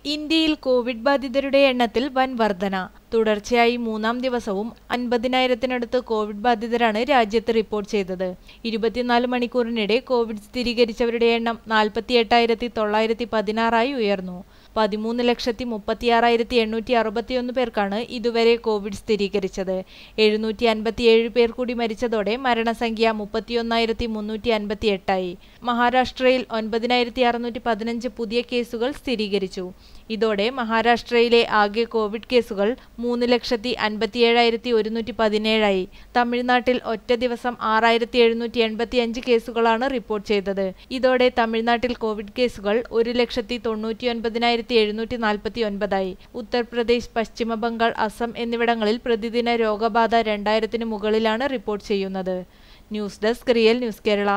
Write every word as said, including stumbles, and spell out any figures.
ഇന്ത്യയിൽ കോവിഡ് ബാധിതരുടെ എണ്ണത്തിൽ വൻ വർധന. തുടർച്ചയായി മൂന്നാം ദിവസവും അൻപതിനായിരത്തിനടുത്ത് കോവിഡ് ബാധിതരാണ് രാജ്യത്ത് റിപ്പോർട്ട് ചെയ്തത്. ഇരുപത്തിനാല് മണിക്കൂറിനിടെ കോവിഡ് സ്ഥിരീകരിച്ചവരുടെ എണ്ണം നാൽപ്പത്തി എട്ടായിരത്തി തൊള്ളായിരത്തി പതിനാറായി ഉയർന്നു. പതിമൂന്ന് ലക്ഷത്തി മുപ്പത്തിയാറായിരത്തി എണ്ണൂറ്റി അറുപത്തിയൊന്ന് പേർക്കാണ് ഇതുവരെ കോവിഡ് സ്ഥിരീകരിച്ചത്. എഴുന്നൂറ്റി അൻപത്തിയേഴ് പേർ കൂടി മരിച്ചതോടെ മരണസംഖ്യ മുപ്പത്തിയൊന്നായിരത്തി മുന്നൂറ്റി അൻപത്തി എട്ടായി. മഹാരാഷ്ട്രയിൽ ഒൻപതിനായിരത്തി അറുന്നൂറ്റി പതിനഞ്ച് പുതിയ കേസുകൾ സ്ഥിരീകരിച്ചു. ഇതോടെ മഹാരാഷ്ട്രയിലെ ആകെ കോവിഡ് കേസുകൾ മൂന്ന് ലക്ഷത്തി അൻപത്തിയേഴായിരത്തി ഒരുന്നൂറ്റി പതിനേഴായി. തമിഴ്നാട്ടിൽ ഒറ്റ ദിവസം ആറായിരത്തി എഴുന്നൂറ്റി എൺപത്തി അഞ്ച് കേസുകളാണ് റിപ്പോർട്ട് ചെയ്തത്. ഇതോടെ തമിഴ്നാട്ടിൽ കോവിഡ് കേസുകൾ ഒരു ലക്ഷത്തി തൊണ്ണൂറ്റി ഒൻപതിനായിരത്തി എഴുന്നൂറ്റി നാൽപ്പത്തി ഒൻപതായി. ഉത്തർപ്രദേശ്, പശ്ചിമ ബംഗാൾ, അസം എന്നിവിടങ്ങളിൽ പ്രതിദിന രോഗബാധ രണ്ടായിരത്തിന് മുകളിലാണ് റിപ്പോർട്ട് ചെയ്യുന്നത്. News desk real news Kerala.